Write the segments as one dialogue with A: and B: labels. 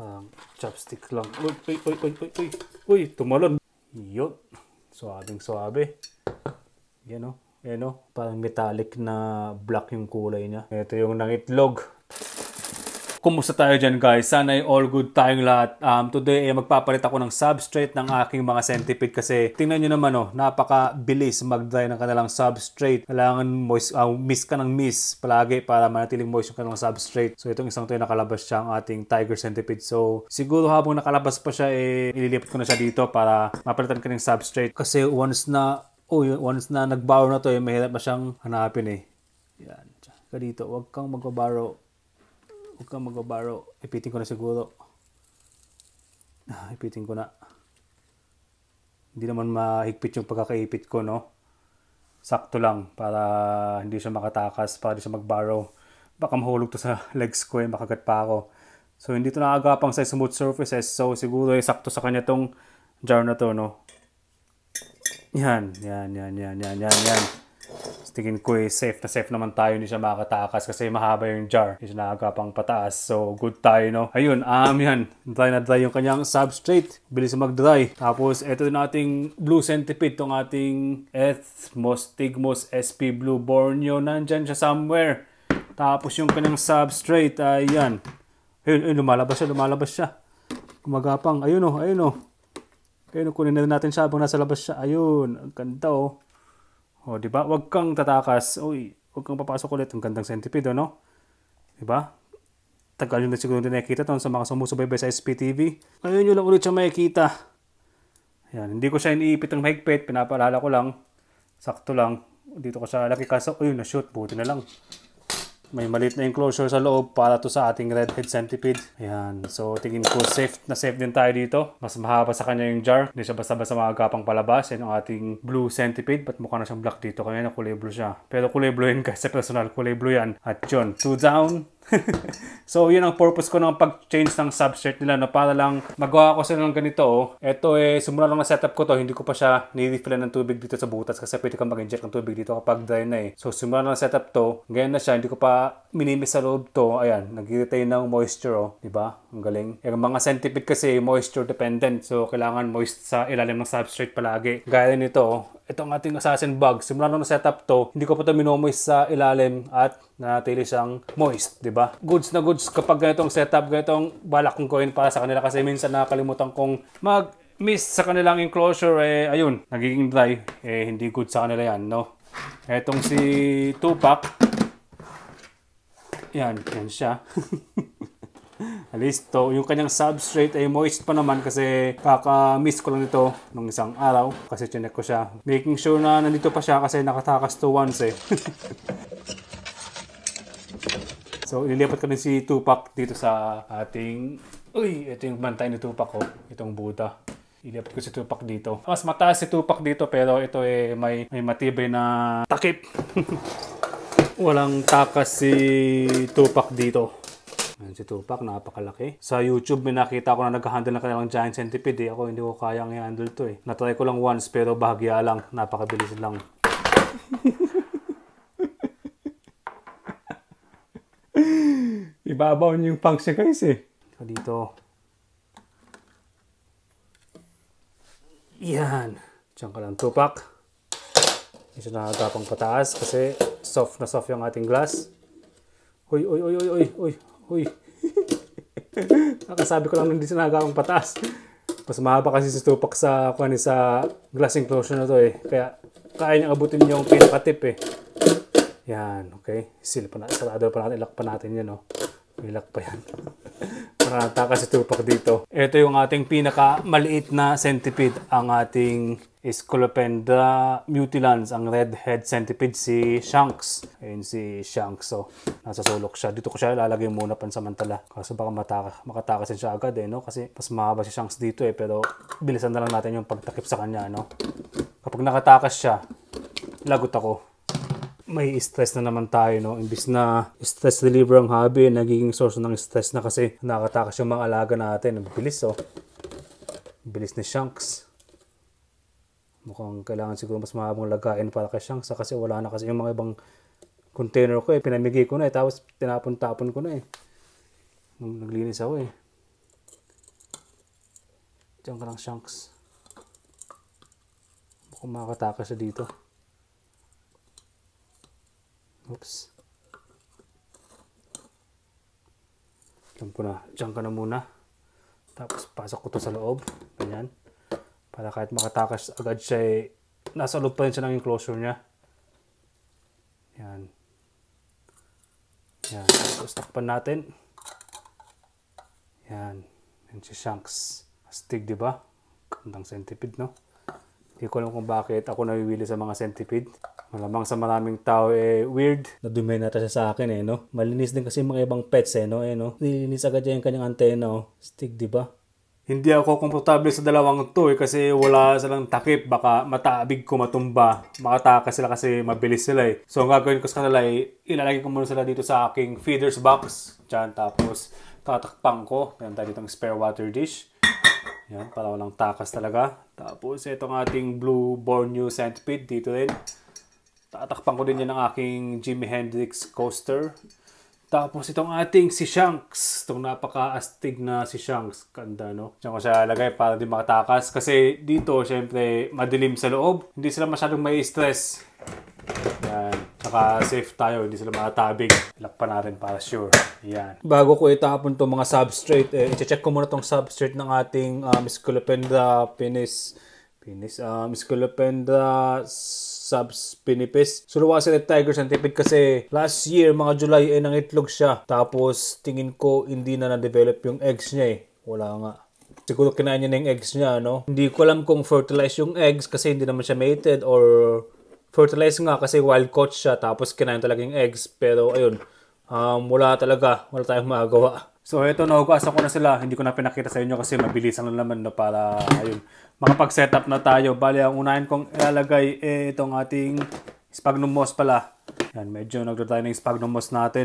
A: Chopstick lang. Uy, tumalon. Yun. Suabing-suabe. Yan o. Yan o. Parang metallic na black yung kulay niya. Ito yung nangitlog. Kumusta tayo dyan guys? Sana ay all good tayong lahat. Today magpapalit ako ng substrate ng aking mga centipede kasi tingnan nyo naman napakabilis mag-dry ng kanilang substrate. Kailangan miss ka ng miss palagi para manatiling moist yung kanilang substrate. So itong isang to nakalabas siya ang ating tiger centipede. So siguro habang nakalabas pa siya ililipat ko na siya dito para mapalitan ka ng substrate. Kasi once na nag-borrow na to mahirap na siyang hanapin Yan. Ka dito, huwag kang mag-borrow. Ipitin ko na siguro. Ipitin ko na. Hindi naman mahigpit yung pagkakaipit ko, no? Sakto lang para hindi siya makatakas, para hindi siya mag-borrow. Baka mahulog to sa legs ko makagat pa ako. So, hindi to nakagapang sa smooth surfaces. So, siguro sakto sa kanya tong jar na to, no? Yan. Tingin ko safe naman tayo, hindi siya makatakas kasi mahaba yung jar, hindi siya nakagapang pataas, so good tayo, no? Ayun, yan, dry na dry yung kanyang substrate, bilis mag-dry. Tapos ito din ating blue centipede, tong ating Ethmostigmus sp blue Borneo, nandyan siya somewhere. Tapos yung kanyang substrate, ayan, ayun, lumalabas siya, gumagapang, ayun, kunin na natin siya habang nasa labas siya, ayun, ang ganda diba? Huwag kang tatakas. Huwag kang papasok ulit. Ang gandang centipede, no? Diba? Tagal yun na siguro din nakikita sa mga sumusubaybay sa SPTV. Ngayon nyo lang ulit siya makikita. Ayan. Hindi ko siya iniipit ng mahigpit. Pinapaalala ko lang. Sakto lang. Dito ko siya laki kaso. Na-shoot. Buti na lang. May maliit na enclosure sa loob para to sa ating redhead centipede. Ayan. So, tingin ko safe din tayo dito. Mas mahaba sa kanya yung jar. Hindi siya basta-basta magagapang palabas. Yan ang ating blue centipede. Ba't mukha na siyang black dito? Kaya na kulay blue siya. Pero kulay blue yan guys. Sa personal, kulay blue yan. At yun, 2 down. So, yun ang purpose ko ng pag-change ng substrate nila, para lang magawa ko sila ng ganito. Ito simula lang na setup ko to, hindi ko pa siya nirefillan ng tubig dito sa butas kasi pwede kang mag-inject ng tubig dito kapag dry na So, simula lang na setup to, ganyan na siya, hindi ko pa minimis sa loob to. Ayan, nag-retain ng moisture, diba? Ang galing. Yung mga centipede kasi moisture dependent, so kailangan moist sa ilalim ng substrate palagi. Gaya nito, ito ang ating assassin bug. Simula nung na-setup to, hindi ko pa ito minomoist sa ilalim at nanatili siyang moist, di ba? Goods na goods kapag ganitong setup, ganitong balak kong gawin para sa kanila kasi minsan nakakalimutan kong mag-miss sa kanilang enclosure, ayun, nagiging dry, hindi good sa kanila yan, no? Etong si Tupac, yan siya. Listo, yung kanyang substrate ay moist pa naman kasi kaka-miss ko lang ito nung isang araw kasi chinek ko siya. Making sure na nandito pa siya kasi nakatakas to once So, ililipat ko din si Tupac dito sa ating... ito yung bantay ni Tupac itong Buddha. Ililipat ko si Tupac dito. Mas mataas si Tupac dito pero ito may matibay na takip. Walang takas si Tupac dito. Ayan si Tupac, napakalaki. Sa YouTube may nakita ko na nag-handle na kanilang giant centipede. Ako hindi ko kayang i-handle to Natry ko lang once pero bahagya lang. Napakabilis lang. Ibabaw niyo yung punks niya guys Dito. Yan. Diyan ka lang Tupac. Hindi siya nakagapang pataas kasi soft na soft yung ating glass. Uy. Nakasabi ko lang hindi siya nakagapang pataas. Mas mahaba kasi si Tupac sa glass enclosure na to Kaya kaya niyang abutin yung pinaka-tip Yan, okay. Sarado pa natin. Ilak pa natin yan Ilak pa yan. Para natakas si Tupac dito. Ito yung ating pinaka-maliit na centipede. Ang ating Scolopendra mutilans. Ang redhead centipede si Shanks. Ayun si Shanks. So, nasa sulok siya. Dito ko siya ilalagay muna pansamantala. Kasi baka makatakasin siya agad Kasi mas mahaba si Shanks dito Pero bilisan na lang natin yung pagtakip sa kanya Kapag nakatakas siya, lagot ako. May stress na naman tayo imbis na stress reliever ang hobby, nagiging source ng stress na kasi nakatakas yung mga alaga natin. Bilis bilis ni Shanks. Mukhang kailangan siguro mas mahabang lagain para kay Shanks kasi wala na kasi yung mga ibang container ko pinamigay ko na tapos tinapon-tapon ko na naglinis ako Diyan ka lang, Shanks. Baka makakatakas siya dito. Oops. Alam ko na. Diyan ka na muna. Tapos pasok ko to sa loob. Ganyan. Para kahit makatakas agad siya nasa loob pa rin siya ng enclosure niya. Yan. Yan. Tapos takpan natin. Yan. Yan si Shanks. Astig, di ba? Gandang centipede, no? Hindi ko alam kung bakit ako nawiwili sa mga centipede. Malamang sa maraming tao weird. Nadumi na siya sa akin no? Malinis din kasi mga ibang pets no? Nilinis agad yung kanyang antena Astig, di ba? Hindi ako komportable sa dalawang to kasi wala silang takip. Baka mataabig ko matumba. Makatakas sila kasi mabilis sila So ang gagawin ko sa kanila ilalagay ko muna sila dito sa aking feeders box. Diyan, tapos tatakpang ko. Meron tayo ditong spare water dish. Yan, para walang takas talaga. Tapos itong ating blue Borneo centipede dito rin. Tatakpang ko din yan ng aking Jimi Hendrix coaster. Tapos itong ating si Shanks. Itong napaka-astig na si Shanks. Ganda, no? Diyan ko siya lagay para di makatakas. Kasi dito, syempre, madilim sa loob. Hindi sila masyadong may stress. Yan. Saka safe tayo. Hindi sila matatabig. Ilakpan natin para sure. Yan. Bago ko itapon itong mga substrate, i-check ko muna itong substrate ng ating Scolopendra Scolopendra subspinipes. Sulawesi Red Tiger centipede kasi last year, mga July, nangitlog siya. Tapos, tingin ko, hindi na na-develop yung eggs niya Wala nga. Siguro kinain niya na yung eggs niya, no? Hindi ko alam kung fertilize yung eggs kasi hindi naman siya mated or fertilize nga kasi wild caught siya tapos kinain talaga yung eggs. Pero, ayun, wala tayong magagawa. So, ito, nahugasan ko na sila. Hindi ko na pinakita sa inyo kasi mabilisan lang naman na para, ayun, makapag-setup na tayo. Bali, ang unahin kong ilalagay itong ating sphagnum moss pala. Yan, medyo nagdodry ng sphagnum moss natin.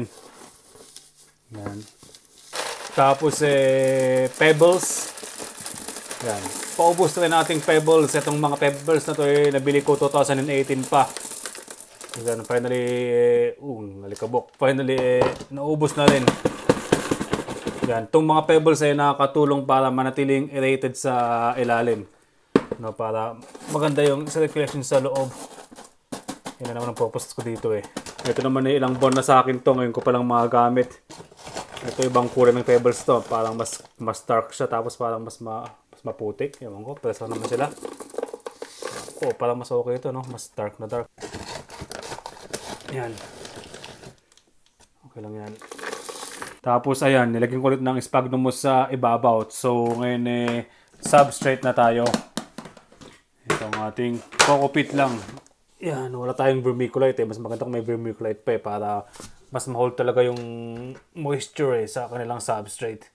A: Yan. Tapos, pebbles. Yan. Paubos na rin nating pebbles. Itong mga pebbles na to nabili ko 2018 pa. Yan, finally, nalikabok. Finally, naubos na rin. Yan, itong mga pebbles nakakatulong para manatiling aerated sa ilalim. No, para maganda yung circulation sa loob. Yan na naman ang purpose ko dito Ito naman ilang buwan na sa akin to. Ngayon ko palang magagamit. Ito ibang kulay ng pebbles to. Parang mas dark siya. Tapos parang mas maputik. Ewan ko. Pero saan naman sila. Parang mas okay ito, no? Mas dark na dark. Yan. Okay lang yan. Tapos ayan, nilagyan ko ulit ng sphagnum moss sa ibabaw. So ngayon substrate na tayo. Itong ating coco peat lang. Yan, wala tayong vermiculite Mas maganda kung may vermiculite pa para mas ma-hold talaga yung moisture sa kanilang substrate.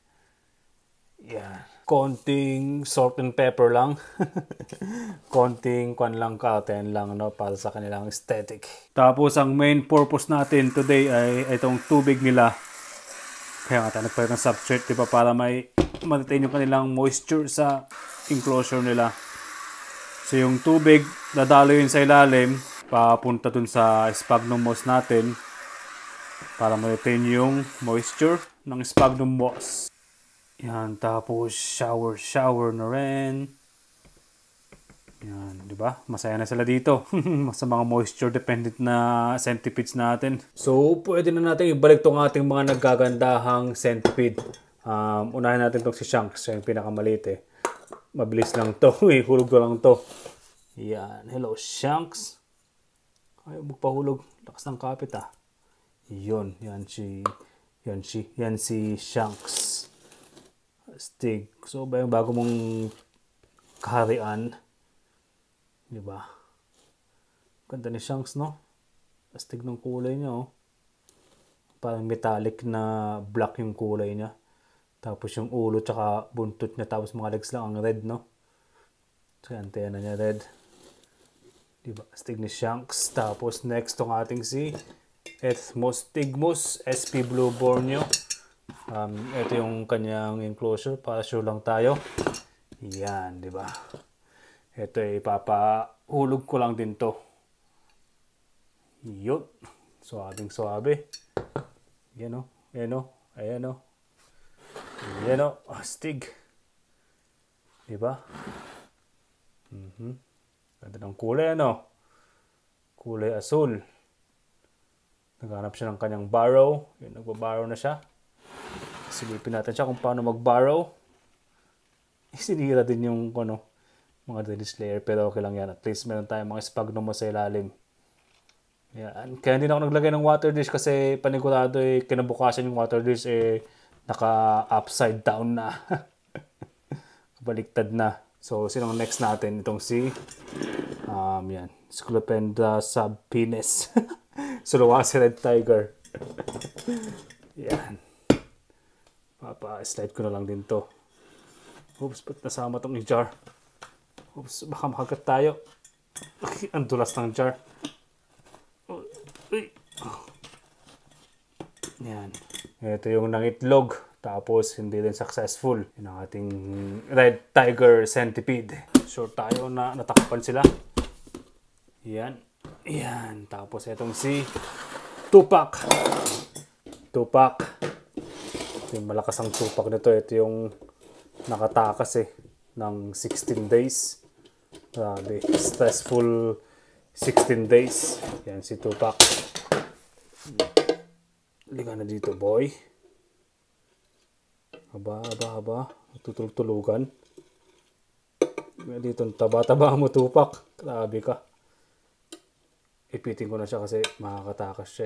A: Yan. Konting salt and pepper lang. Konting lang katen lang para sa kanilang aesthetic. Tapos ang main purpose natin today ay itong tubig nila. Kaya nga tayo nagpalit ng substrate para may maintain yung kanilang moisture sa enclosure nila. So yung tubig dadalo yun sa ilalim papunta dun sa sphagnum moss natin para maintain yung moisture ng sphagnum moss. Yan, tapos shower na rin. Yan, di ba? Masaya na sila dito. Sa mga moisture dependent na centipedes natin. So, pwede na natin ibalik tong ating mga naggagandahang centipede. Unahin natin tong si Shanks. Siya yung pinakamaliit Mabilis lang to. Hulog ko lang to. Yan. Hello, Shanks. Ayaw magpahulog. Lakas ng kapit Yun. Yan si Shanks. Astig. So, ba yung bago mong kaharian? Diba? Ganda ni Shanks, no? Astig ng kulay niya, Parang metallic na black yung kulay niya. Tapos yung ulo tsaka buntot niya. Tapos mga legs lang ang red, no? So, antena niya red. Diba? Astig ni Shanks. Tapos next tong ating si Ethmostigmus SP Blue Borneo. Ito yung kanyang enclosure. Para sure lang tayo. Yan, diba? Ito ipapahulog ko lang din to. Yun. Suabing-suabe. Yan Ayan Astig. Diba? Ganda ng kulay, ano? Kulay asul. Naghanap siya ng kanyang barrow. Yun, nagbabarrow na siya. Silipin natin siya kung paano mag-barrow. Sinira din yung mga Drainage layer, pero okay lang yan. At least meron tayong mga sphagnum sa ilalim. Yan. Kaya hindi na ako naglagay ng water dish kasi panigurado kinabukasan yung water dish naka-upside down na. Baliktad na. So, sinong next natin? Itong si yan. Scolopendra subpenis. Sulawesi red tiger. Yan. Slide ko na lang din to. Oops, ba't nasama tong jar? Oops, baka makagat tayo. Ang dulas ng jar. Yan. Ito yung nangitlog. Tapos, hindi din successful. Yung ating red tiger centipede. Sure tayo na natakpan sila. Yan. Yan. Tapos, itong si Tupac. Tupac. Ito yung malakas ang Tupac nito. Ito yung nakatakas ng 16 days. Grabe. Stressful 16 days. Yan si Tupac. Liga na dito, boy. Haba. Tutulog-tulugan. Dito, taba-taba mo, Tupac. Grabe ka. Ipitin ko na siya kasi makakatakas siya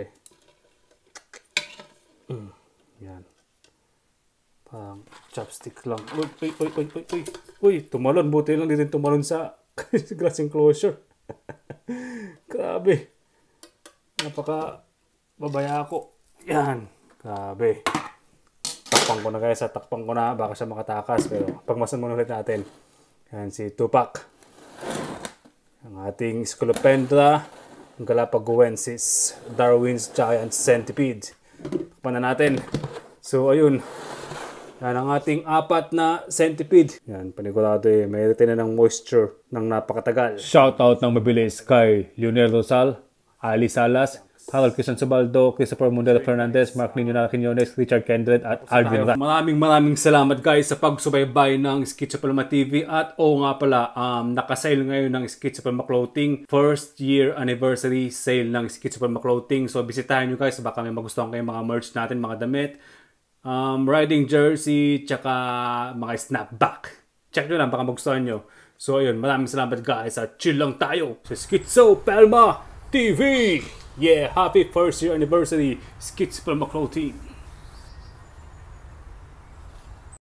A: Yan. Parang chopstick lang. Uy, tumalon. Buti lang dito tumalon sa glass enclosure. Grabe. Napaka babaya ako. Yan. Grabe. Takpang ko na guys. Takpang ko na. Baka siya makatakas. Pero pagmasan muna ulit natin. Yan si Tupac. Ang ating Scolopendra Galapagoensis Darwin's Giant Centipede. Takpan na natin. So ayun. Yan ang ating 4 na centipede. Yan, panigurado may retain na ng moisture ng napakatagal. Shoutout ng mabilis kay Leonel Rosal, Ali Salas, Harold Cristian Subaldo, Christopher Mundelo Fernandez, Mark Nino Quinones, Richard Kendred, at Alvin Ra. Maraming salamat guys sa pagsubaybay ng Schizophrenia TV. At nga pala, nakasale ngayon ng Schizophrenia Clothing. First year anniversary sale ng Schizophrenia Clothing. So bisitahin nyo guys, baka may magustuhan kayong mga merch natin, mga damit. Riding jersey, tsaka mga snapback. Check nyo lang, baka magustuhan nyo. So ayun, maraming salamat guys at chill lang tayo sa Schizophrenia TV! Yeah, happy first year anniversary, Schizophrenia Clothing!